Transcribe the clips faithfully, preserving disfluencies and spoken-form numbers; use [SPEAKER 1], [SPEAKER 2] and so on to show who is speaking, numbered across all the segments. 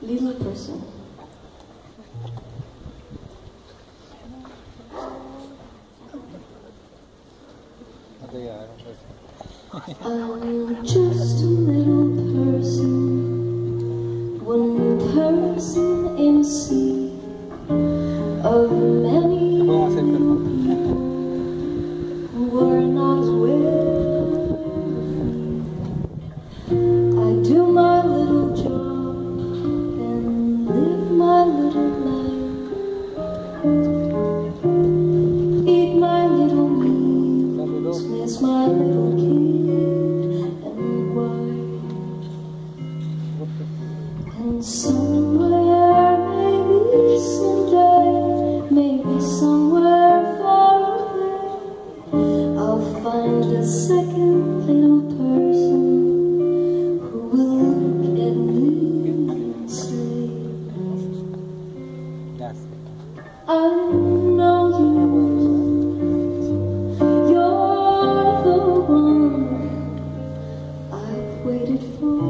[SPEAKER 1] little person. I'm just a little person, one person in a sea of many little people who were not aware of me. I do my little job and live my little life, eat my little meals, miss my little kid. And somewhere, maybe someday, maybe somewhere far away, I'll find a second little person who will look at me and say, I know you, you're the one I've waited for.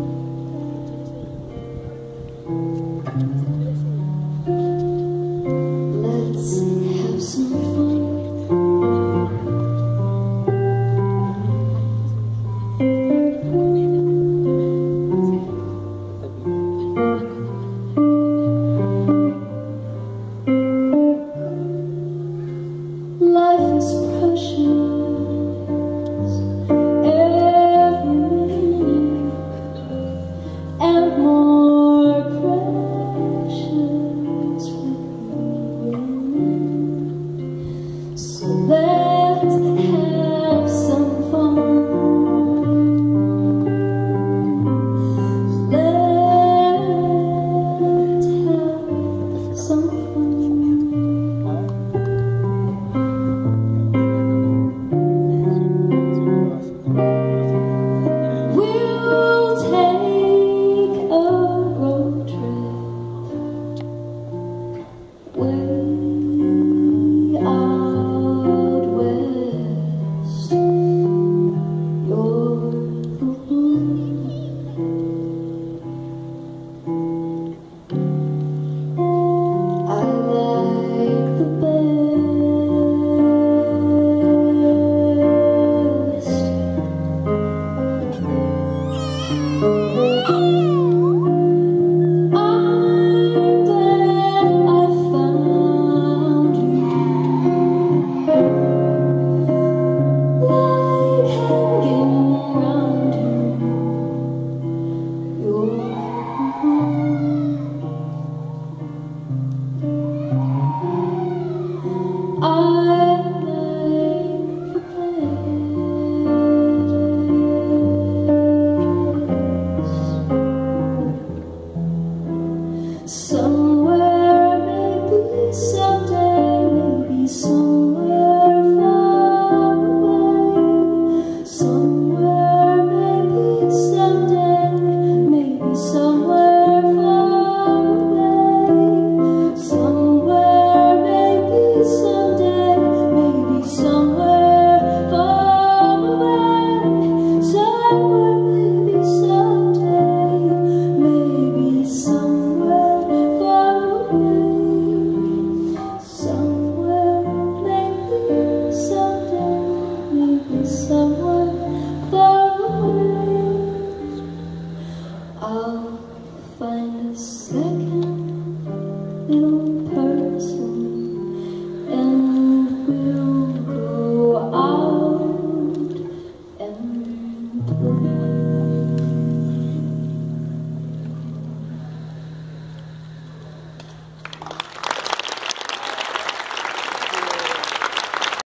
[SPEAKER 1] Let's have some fun. Life is precious, every minute, and more precious with you in. So let's have some fun. Let's have some fun. We'll take a road trip way out west. You're the one. I like the best. I'm glad I found you. Like hanging around you, you're the one. I like the best. Somewhere, maybe someday, maybe somewhere far away. Somewhere, maybe someday, maybe somewhere far away. Somewhere, maybe someday, maybe somewhere far away. Somewhere, maybe someday, maybe somewhere far away. Somewhere, maybe someday, maybe somewhere far away, I'll find a second